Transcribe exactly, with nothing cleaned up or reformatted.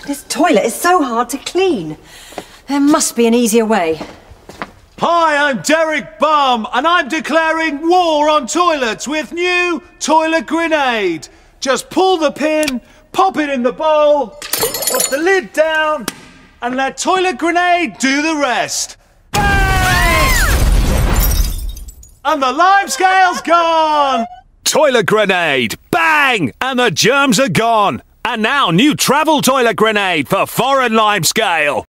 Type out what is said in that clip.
This toilet is so hard to clean. There must be an easier way. Hi, I'm Derek Bum, and I'm declaring war on toilets with new toilet grenade. Just pull the pin, pop it in the bowl, put the lid down, and let toilet grenade do the rest. Bang! And the lime scale's gone! Toilet grenade! Bang! And the germs are gone. And now new travel toilet grenade for foreign lime scale.